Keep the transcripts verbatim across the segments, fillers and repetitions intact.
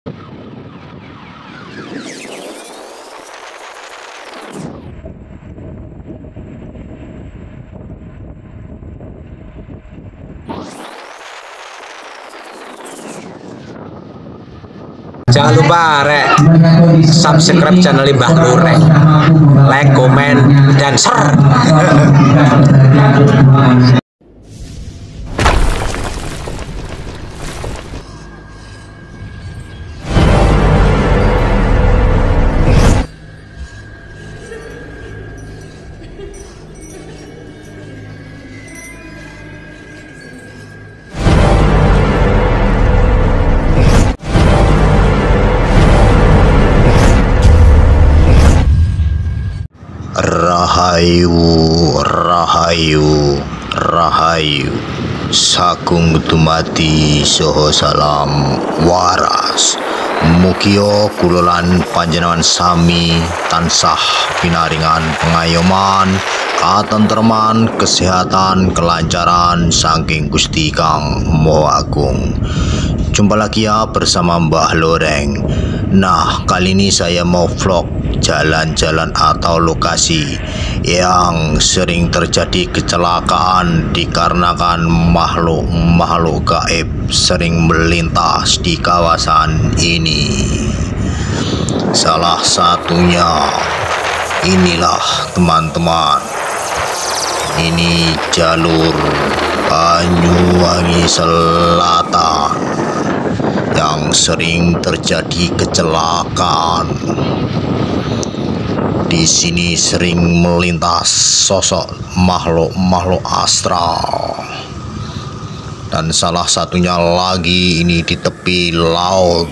Jangan lupa rek subscribe channel Mbah Lureng, like, komen, dan share. Rahayu, rahayu, rahayu, sagung dumadi soho salam waras. Mugia kulolan panjenengan sami tansah pinaringan pengayoman, katentreman, kesehatan, kelancaran saking Gusti Kang Maha Agung. Jumpa lagi ya bersama Mbah Lureng. Nah, kali ini saya mau vlog jalan-jalan atau lokasi yang sering terjadi kecelakaan dikarenakan makhluk-makhluk gaib sering melintas di kawasan ini. Salah satunya inilah teman-teman, ini jalur Banyuwangi Selatan yang sering terjadi kecelakaan. Di sini sering melintas sosok makhluk-makhluk astral, dan salah satunya lagi ini di tepi laut.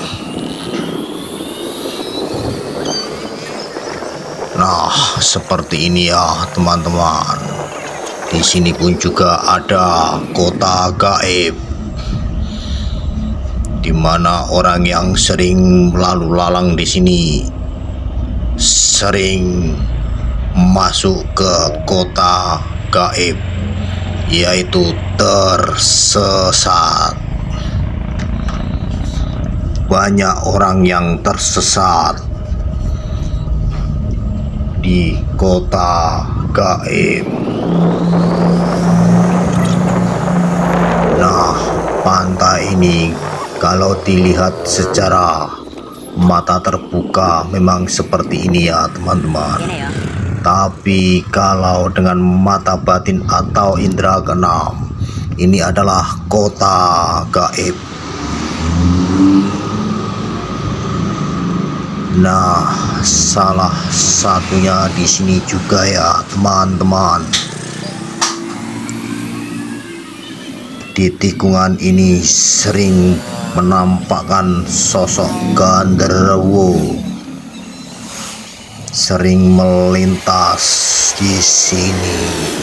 Nah, seperti ini ya teman-teman. Di sini pun juga ada kota gaib, di mana orang yang sering lalu lalang di sini sering masuk ke kota gaib, yaitu tersesat. Banyak orang yang tersesat di kota gaib. Nah, pantai ini kalau dilihat secara mata terbuka memang seperti ini ya teman-teman. Tapi kalau dengan mata batin atau indera keenam, ini adalah kota gaib. Nah, salah satunya di sini juga ya teman-teman. Di tikungan ini sering menampakkan sosok genderuwo sering melintas di sini.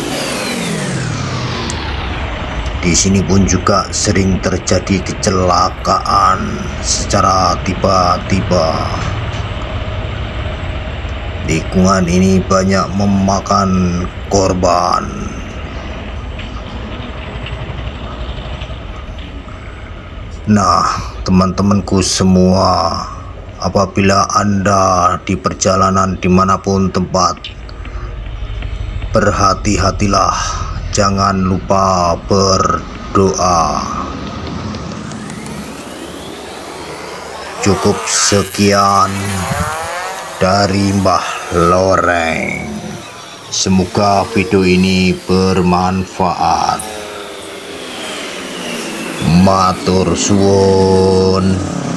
Di sini pun juga sering terjadi kecelakaan secara tiba-tiba. Tikungan ini banyak memakan korban. Nah, teman-temanku semua, apabila Anda di perjalanan dimanapun tempat, berhati-hatilah, jangan lupa berdoa. Cukup sekian dari Mbah Lureng. Semoga video ini bermanfaat. Matur suwun.